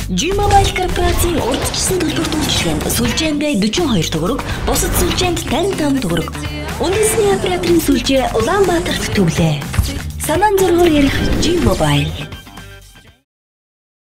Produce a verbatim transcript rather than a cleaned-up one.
G-Mobile корпорацийн урьдчилсан төлбөр үйлчилгээнд сүлжээндээ forty-two төгрөг, бусад сүлжээнд fifty-five төгрөг. Үндэсний операторын сүлжээ Улаанбаатарт төвлөө. Санаан зургаар ярих G-Mobile.